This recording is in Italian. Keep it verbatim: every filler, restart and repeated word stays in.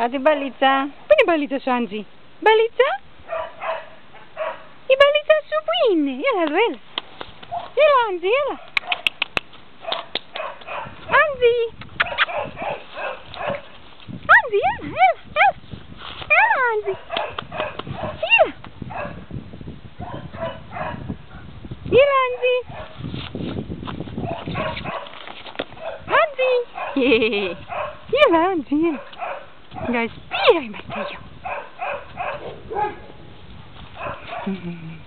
Kasih balica. Apa ini balica su Anzi? Balica? I balica su ini. Yalah lu, yalah. Yalah Anzi, yalah. Anzi. Anzi, yalah, yalah, yalah. Yalah Anzi. Yalah. Yalah Anzi. Anzi. Hehehe. Yalah Anzi, yalah. Guys, biar Matteo.